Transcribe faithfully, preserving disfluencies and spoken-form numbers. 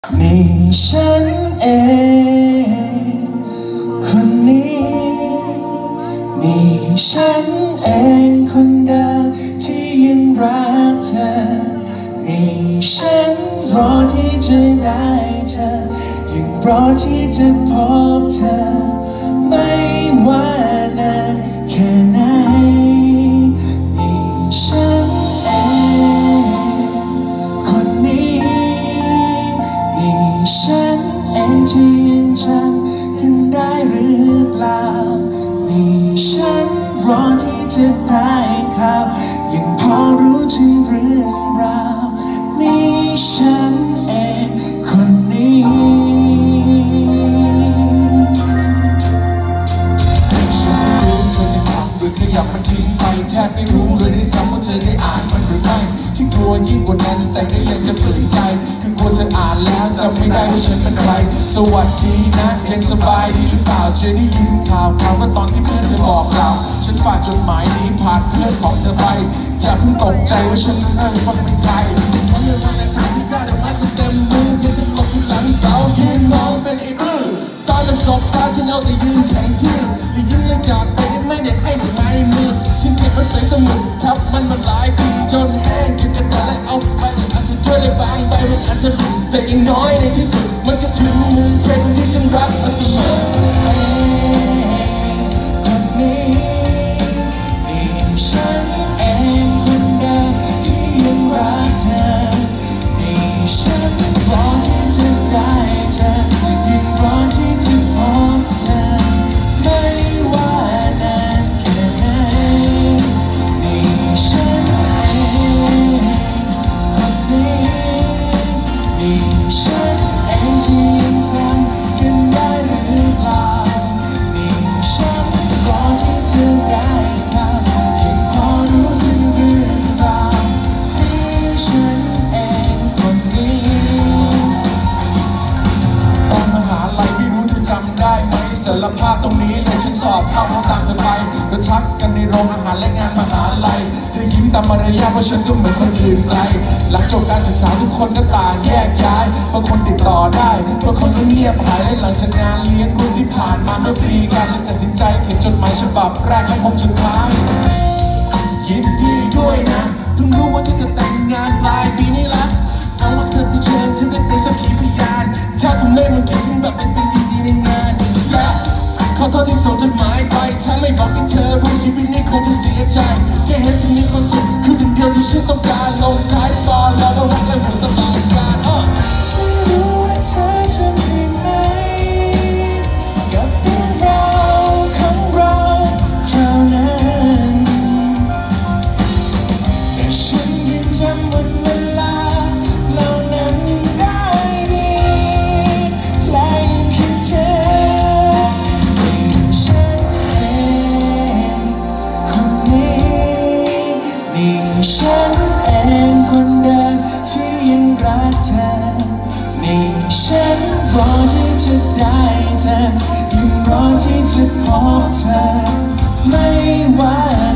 นี่ฉันเองคนนี้นี่ฉันเองคนเดิมที่ยังรักเธอนี่ฉันรอที่จะได้เธอยังรอที่จะพบเธอไม่ว่านานแค่ไหนนี่ฉันเองคนนี้นี่ฉันเองที่ยังจำกันได้หรือเปล่านี่ฉันรอที่จะได้ข่าวยังพอรู้ถึงเรื่องราวนี่ฉันเองคนนี้ฉันรู้เธอจะขับหรือขยับมันทิ้งไปแทบไม่รู้เลยด้วยซ้ำว่าเธอได้อ่านมันหรือไม่ที่กลัวยิ่งกว่านั้นแต่ก็ยังจะฝืนใจคือกลัวเธออ่านแล้วจำไม่ได้ว่าฉันเป็นใครสวัสดีนะยังสบายดีหรือเปล่าเธอได้ยินข่าวข่าวว่าตอนที่เพื่อนเธอบอกเราฉันฝากจดหมายนี้ผ่านเพื่อนของเธอไปอย่าเพิ่งตกใจว่าฉันนั้นว่าเป็นใครเพราะเรื่องราวในทางที่ได้ดอกไม้จะเต็มมือเธอจะหลบอยู่หลังเสายืนมองเป็นไอ้บื้อตอนจะสบตาฉันเอาแต่ยืนแข็งที่หรือยืนแล้วจากไปไม่ได้ให้หายมือฉันเก็บไว้ใส่สมุดทับมันมาหลายปีจนแห้งจนกระดาษและเอาไปอาจจะช่วยได้บางใบมันอาจจะหลุดแต่อย่างน้อยในที่สุดมันก็ถึงมือเธอคนที่ฉันรักมาเสมอคนนี้นี่ฉันเองคนเดิมที่ยังรักเธอนี่ฉันรอที่จะได้เธอยังรอที่จะพบเธอไม่ว่านานแค่ไหนนี่ฉันเองคนนี้นี่ฉันเองที่ยังจำกันได้หรือเปล่านี่ฉันรอที่จะได้ข่าวยังพอรู้ถึงเรื่องราวนี่ฉันเองคนนี้ตอนมหาลัยไม่รู้เธอจำได้ไหมสารภาพตรงนี้เลยฉันสอบเข้าเพราะตามเธอไปเราทักกันในโรงอาหารและงานมหาลัยเธอยิ้มตามมารยาทเพราะฉันก็เหมือนคนอื่นไกลหลังจบการศึกษาทุกคนก็ต่างแยกย้ายบางคนติดต่อได้บางคนก็เงียบหายและหลังจากงานเลี้ยงรุ่นที่ผ่านมาเมื่อปีการฉันตัดสินใจเขียนจดหมายฉบับแรกและพบสุดท้ายยินดีด้วยนะเพิ่งรู้ว่าฉันจะแต่งงานปลายปีนี้ละหวังว่าเธอจะเชิญฉันได้เป็นสักขีพยานถ้าทำให้มันคิดถึงแบบเป็นเป็นดีๆในงานและขอโทษที่ส่งจดหมายไปถ้าไม่บอกให้เธอรู้ชีวิตนี้คงจะเสียใจแค่เห็นเธอมีความสุขคือสิ่งเดียวที่ฉันต้องการลงท้ายตอนแล้วเรารักและห่วงตลอดกาลอ้อไม่รู้ว่าเธอจะได้ไหมกับเรื่องราวของเราคราวนั้นแต่ฉันยังจำวันเวลาเหล่านั้นได้ดีและยังคิดถึงฉันเองคนนี้นี่ฉันเองคนเดิมที่ยังรักเธอนี่ฉันรอที่จะได้เธอยังรอที่จะพบเธอไม่ว่า